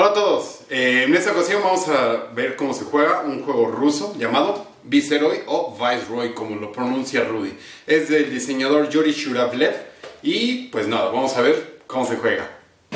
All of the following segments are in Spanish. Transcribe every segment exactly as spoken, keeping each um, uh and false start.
Hola a todos, eh, en esta ocasión vamos a ver cómo se juega un juego ruso llamado Viceroy o Viceroy, como lo pronuncia Rudy. Es del diseñador Yuri Shuravlev y pues nada, vamos a ver cómo se juega.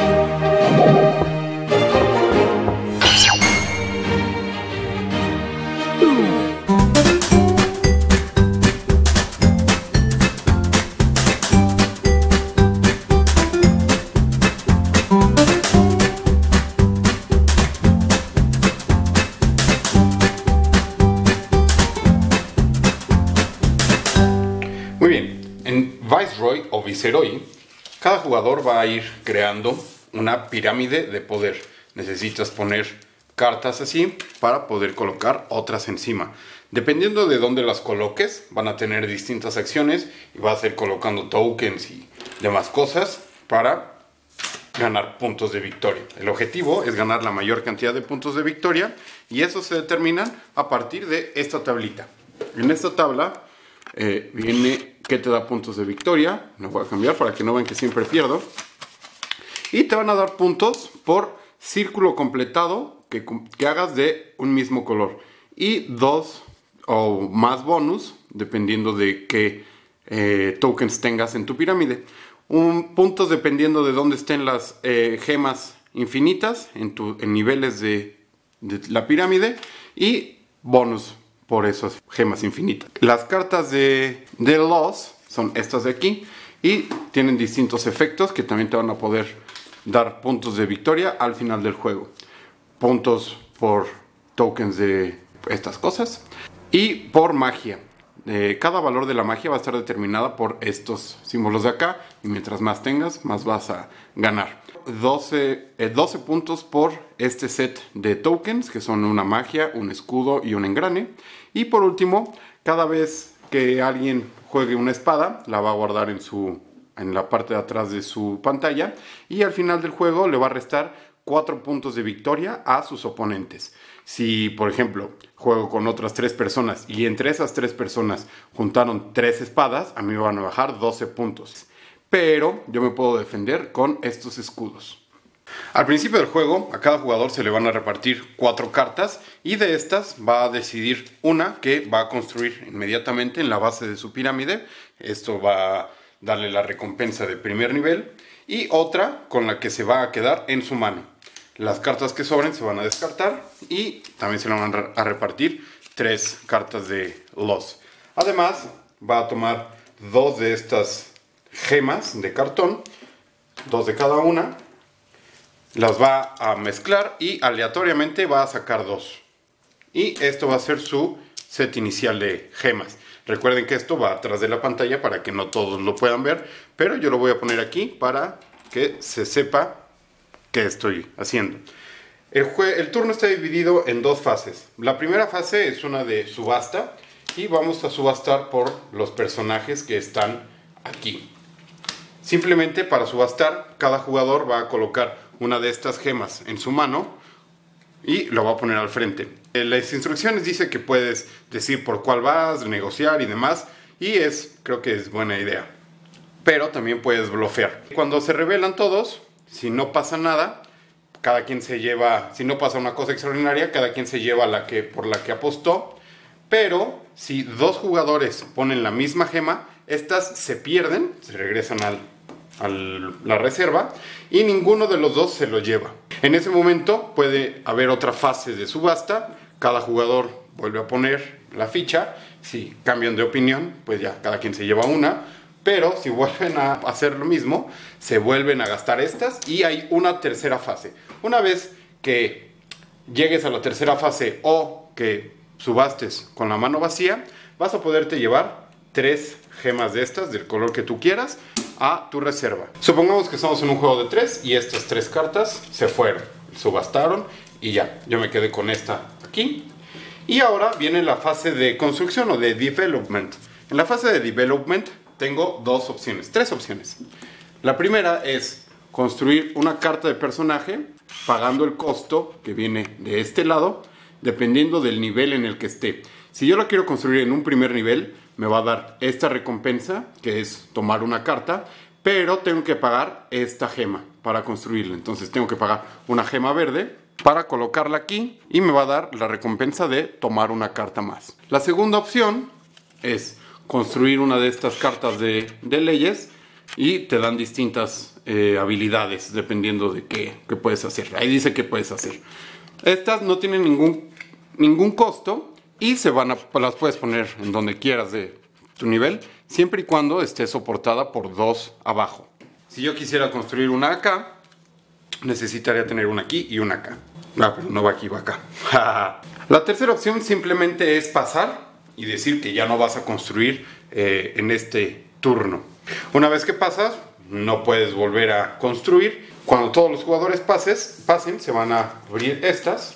Muy bien, en Viceroy o Viceroy, cada jugador va a ir creando una pirámide de poder. Necesitas poner cartas así para poder colocar otras encima. Dependiendo de dónde las coloques, van a tener distintas acciones y vas a ir colocando tokens y demás cosas para ganar puntos de victoria. El objetivo es ganar la mayor cantidad de puntos de victoria y eso se determina a partir de esta tablita. En esta tabla eh, viene que te da puntos de victoria. Lo voy a cambiar para que no vean que siempre pierdo. Y te van a dar puntos por círculo completado que, que hagas de un mismo color. Y dos o más bonus, dependiendo de qué eh, tokens tengas en tu pirámide. Un, puntos dependiendo de dónde estén las eh, gemas infinitas en, tu, en niveles de, de la pirámide. Y bonus por esas gemas infinitas. Las cartas de, de Loss son estas de aquí y tienen distintos efectos que también te van a poder dar puntos de victoria al final del juego. Puntos por tokens de estas cosas y por magia. Eh, cada valor de la magia va a estar determinada por estos símbolos de acá y mientras más tengas, más vas a ganar. doce, eh, doce puntos por este set de tokens que son una magia, un escudo y un engrane. Y por último, cada vez que alguien juegue una espada, la va a guardar en, su, en la parte de atrás de su pantalla y al final del juego le va a restar cuatro puntos de victoria a sus oponentes. Si, por ejemplo, juego con otras tres personas y entre esas tres personas juntaron tres espadas, a mí me van a bajar doce puntos. Pero yo me puedo defender con estos escudos. Al principio del juego, a cada jugador se le van a repartir cuatro cartas y de estas va a decidir una que va a construir inmediatamente en la base de su pirámide. Esto va a darle la recompensa de primer nivel y otra con la que se va a quedar en su mano. Las cartas que sobren se van a descartar y también se le van a repartir tres cartas de Loss. Además, va a tomar dos de estas gemas de cartón, dos de cada una. Las va a mezclar y aleatoriamente va a sacar dos. Y esto va a ser su set inicial de gemas. Recuerden que esto va atrás de la pantalla para que no todos lo puedan ver, pero yo lo voy a poner aquí para que se sepa qué estoy haciendo. El, el turno está dividido en dos fases. La primera fase es una de subasta y vamos a subastar por los personajes que están aquí. Simplemente para subastar, cada jugador va a colocar una de estas gemas en su mano y lo va a poner al frente. En las instrucciones dice que puedes decir por cuál vas, negociar y demás, y es, creo que es buena idea. Pero también puedes blofear. Cuando se revelan todos, si no pasa nada, cada quien se lleva, si no pasa una cosa extraordinaria, cada quien se lleva la que, por la que apostó. Pero si dos jugadores ponen la misma gema, estas se pierden, se regresan al a la reserva y ninguno de los dos se lo lleva. En ese momento puede haber otra fase de subasta. Cada jugador vuelve a poner la ficha. Si cambian de opinión, pues ya cada quien se lleva una. Pero si vuelven a hacer lo mismo, se vuelven a gastar estas y hay una tercera fase. Una vez que llegues a la tercera fase o que subastes con la mano vacía, vas a poderte llevar tres gemas de estas del color que tú quieras a tu reserva. Supongamos que estamos en un juego de tres y estas tres cartas se fueron, subastaron y ya, yo me quedé con esta aquí. Y ahora viene la fase de construcción o de development. En la fase de development tengo dos opciones, tres opciones. La primera es construir una carta de personaje pagando el costo que viene de este lado, dependiendo del nivel en el que esté. Si yo la quiero construir en un primer nivel, me va a dar esta recompensa, que es tomar una carta, pero tengo que pagar esta gema para construirla. Entonces tengo que pagar una gema verde para colocarla aquí y me va a dar la recompensa de tomar una carta más. La segunda opción es construir una de estas cartas de, de leyes y te dan distintas eh, habilidades dependiendo de qué, qué puedes hacer. Ahí dice qué puedes hacer. Estas no tienen ningún, ningún costo y se van a, las puedes poner en donde quieras de tu nivel, siempre y cuando esté soportada por dos abajo. Si yo quisiera construir una acá, necesitaría tener una aquí y una acá. Ah, pero no va aquí, va acá. La tercera opción simplemente es pasar y decir que ya no vas a construir eh, en este turno. Una vez que pasas, no puedes volver a construir. Cuando todos los jugadores pases, pasen, se van a abrir estas.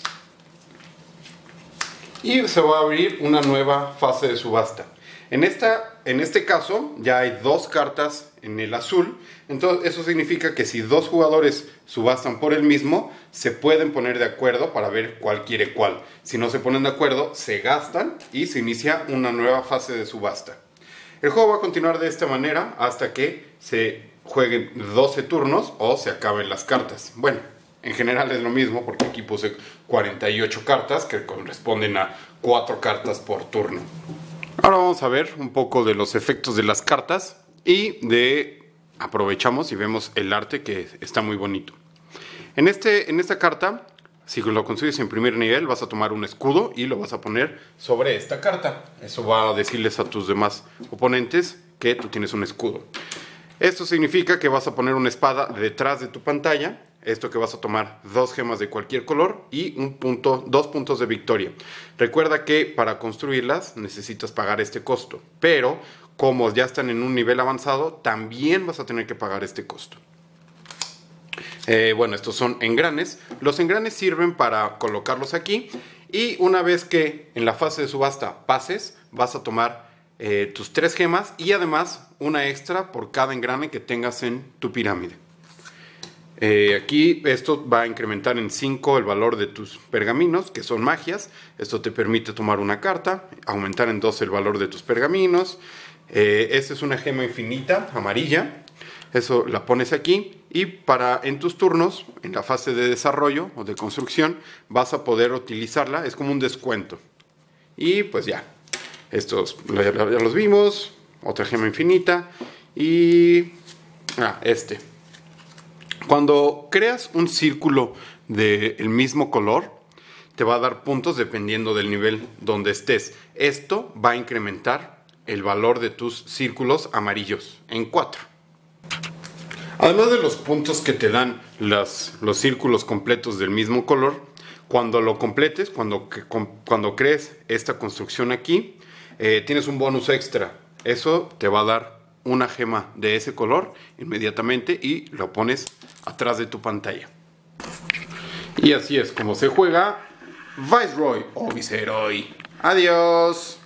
Y se va a abrir una nueva fase de subasta. En, esta, en este caso ya hay dos cartas en el azul, entonces eso significa que si dos jugadores subastan por el mismo, se pueden poner de acuerdo para ver cuál quiere cuál. Si no se ponen de acuerdo, se gastan y se inicia una nueva fase de subasta. El juego va a continuar de esta manera hasta que se jueguen doce turnos o se acaben las cartas. Bueno, en general es lo mismo porque aquí puse cuarenta y ocho cartas que corresponden a cuatro cartas por turno. Ahora vamos a ver un poco de los efectos de las cartas y de aprovechamos y vemos el arte que está muy bonito. En, este, en esta carta, si lo consigues en primer nivel, vas a tomar un escudo y lo vas a poner sobre esta carta. Eso va a decirles a tus demás oponentes que tú tienes un escudo. Esto significa que vas a poner una espada detrás de tu pantalla. Esto que vas a tomar dos gemas de cualquier color y un punto, dos puntos de victoria. Recuerda que para construirlas necesitas pagar este costo, pero como ya están en un nivel avanzado, también vas a tener que pagar este costo. Eh, bueno, estos son engranes. Los engranes sirven para colocarlos aquí y una vez que en la fase de subasta pases, vas a tomar eh, tus tres gemas y además una extra por cada engrane que tengas en tu pirámide. Eh, aquí esto va a incrementar en cinco el valor de tus pergaminos, que son magias. Esto te permite tomar una carta, aumentar en dos el valor de tus pergaminos. Eh, esta es una gema infinita, amarilla. Eso la pones aquí y para en tus turnos, en la fase de desarrollo o de construcción, vas a poder utilizarla. Es como un descuento. Y pues ya, estos ya, ya los vimos. Otra gema infinita y ah, este. Cuando creas un círculo del mismo color, te va a dar puntos dependiendo del nivel donde estés. Esto va a incrementar el valor de tus círculos amarillos en cuatro. Además de los puntos que te dan las, los círculos completos del mismo color, cuando lo completes, cuando, cuando crees esta construcción aquí, eh, tienes un bonus extra. Eso te va a dar una gema de ese color inmediatamente y lo pones atrás de tu pantalla. Y así es como se juega Viceroy o Viceroy. Adiós.